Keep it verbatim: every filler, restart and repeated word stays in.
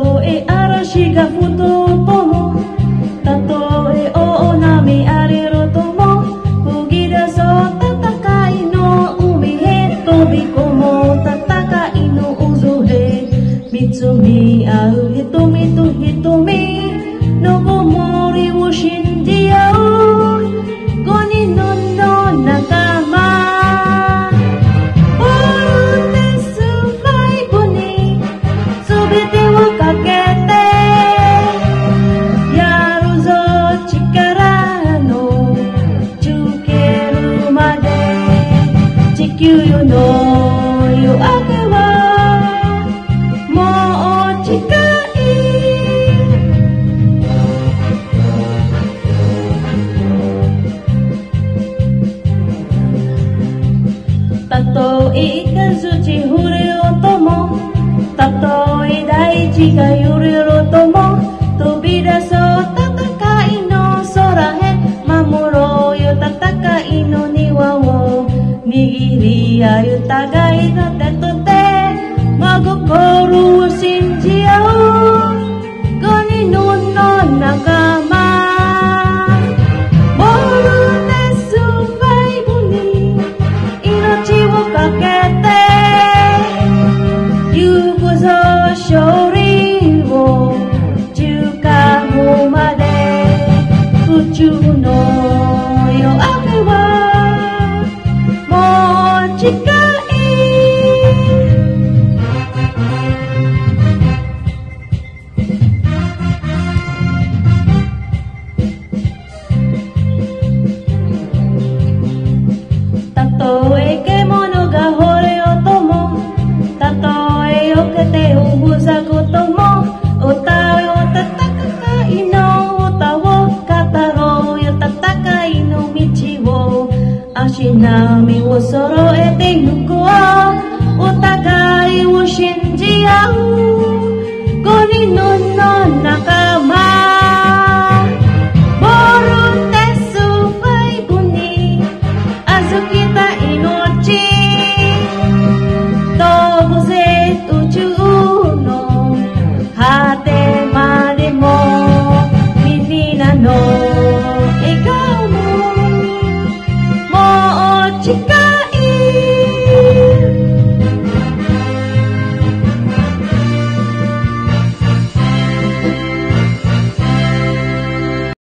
とえ嵐が吹とうとも、たとえ大波荒れるとも、吹き出そう戦いの海へ飛び込もう、戦いの渦へ見つめ合う瞳と瞳のごもりを信じ合う五人の仲間、ボルテスファイブに全てをかけてやるぞ、力の尽けるまで。地球の夜明けはもう近い。たとえ雷降れようとも、たとえ大地が揺れろとも、飛び出そう戦いの空へ、守ろうよ戦いの庭を、握り合う互いの手と手、真心を信じ合う五人の仲間、ボルテスファイブに命をかけて行くぞ、勝利を掴むまで。宇宙